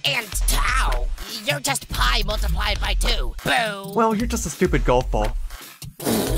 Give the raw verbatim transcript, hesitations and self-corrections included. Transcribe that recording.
And tau, you're just pi multiplied by two. Boo! Well, you're just a stupid golf ball.